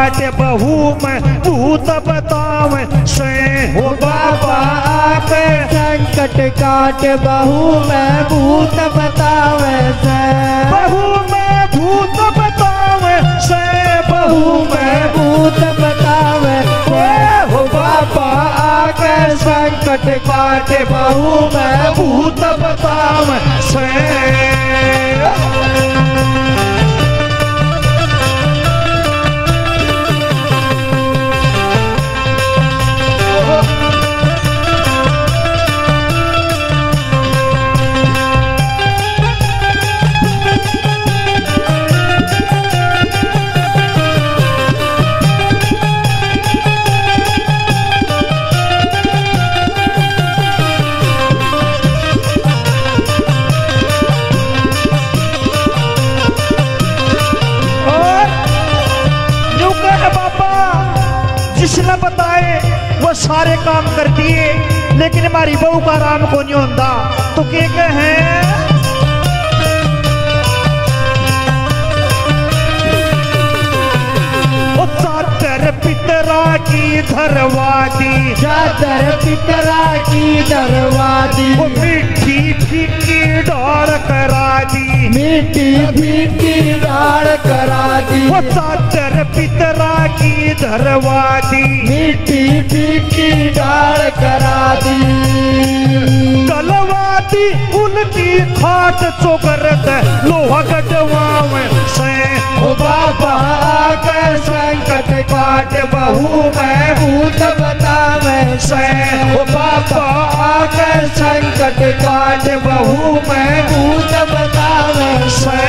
काट बहू में भूत बतावे से हो बाबा आके संकट काट बहू में भूत बतावे से बहू में भूत बतावे से बहू में भूत बतावे से हो बाबा आके संकट काट बहू में भूत बतावे से जिसने बताए वो सारे काम कर दिए लेकिन हमारी बहू का आराम को नहीं होता तो क्या हैं चादर पितरा की धरवादी चादर पितरा की धरवादी वो मीठी फीकी डाल करा दी मीठी फीकी डाल करा दी वो चादर पितरा की धरवादी मीठी फीकी डाल करा दी कलवादी उनकी खाट चोगरत लोहा गजवावे से ओ बाबा आके संकट काट बहू में भूत बतावे से ओ बाबा आके संकट काट बहू में भूत बतावे से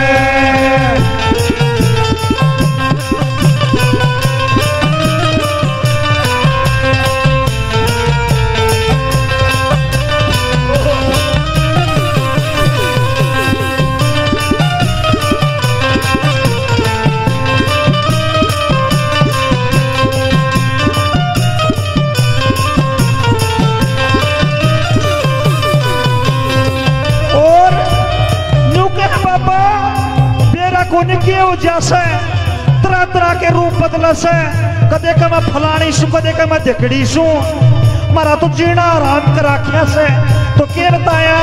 के जैसे तरह तरह के रूप बदल से कदे का मैं फलानी सू कदे का मैं दिकड़ी सू मारा तो जीना आराम करा कैसे तो क्या बताया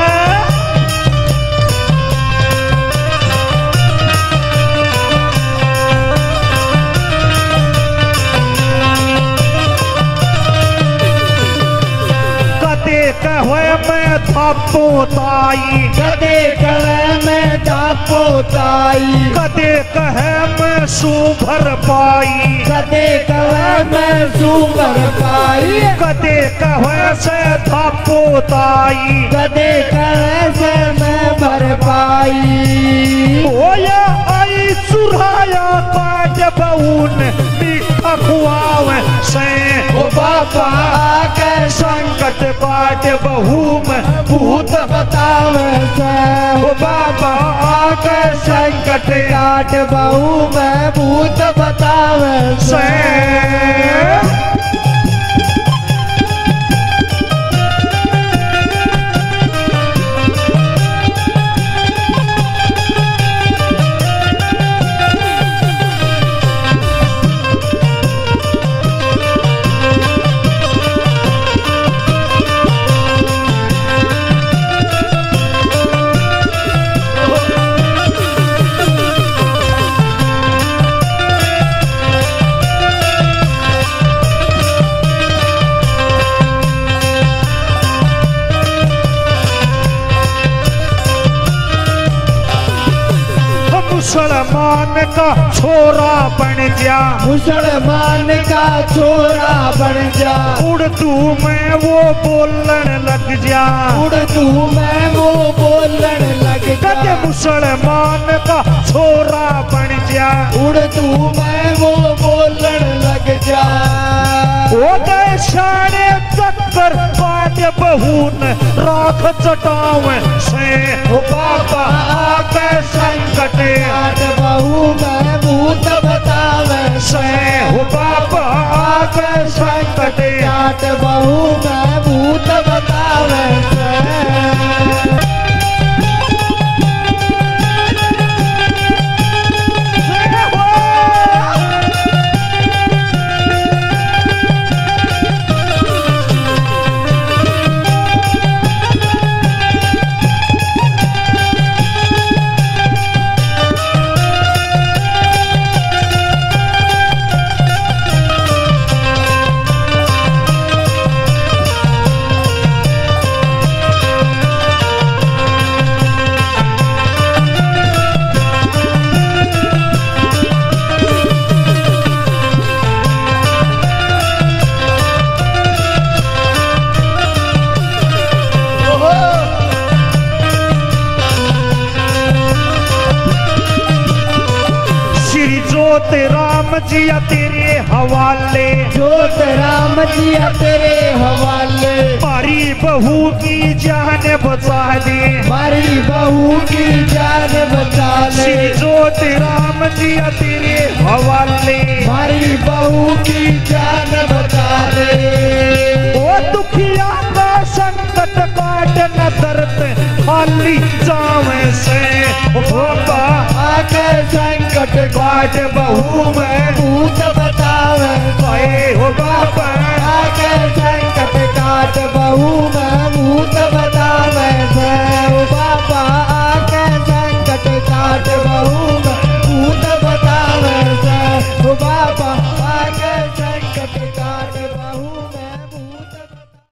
कहे मैं थापो ताई कदे कहे मैं थापो ताई कदे कहे मैं सुभर पाई कदे कहे मैं सुभर पाई कदे कहे से थापो ताई कदे कहे से मैं भर पाई होया आई चुराया काट बऊन मीठा खुआवे से ओ बाबा आके संकट काट बहू में भूत बतावे से ओ बाबा आके संकट काट बहू में भूत बतावे से मुसलमान का छोरा बन जा मुसलमान का छोरा बन जा उर्दू में वो बोलन लग जा उर्दू में वो बोलन लग जा मुसलमान का छोरा बन जा उर्दू में वो बोलन लग जा ओ गए सारे चक्कर काट बहून राख चटावे से ओ बाबा आके संकट काट बहू में भूत बतावे से हो बाबा आके संकट काट बहू में भूत बतावे से जोत राम जिया तेरे हवाले, जोत राम जिया तेरे हवाले, मारी बहू की जान बचा ले, मारी बहू की जान बचा ले, श्री जोत राम जिया तेरे हवाले, मारी बहू की जान बचा ले। ओ दुखिया का संकट काट न दर्द खाली जावे से, ओ बाबा आके संकट काट बहू में भूत बतावे आए हो बाबा, आके संकट काट बहू में भूत बतावे से, ओ बाबा आके संकट काट बहू में भूत बतावे से, ओ बाबा आके संकट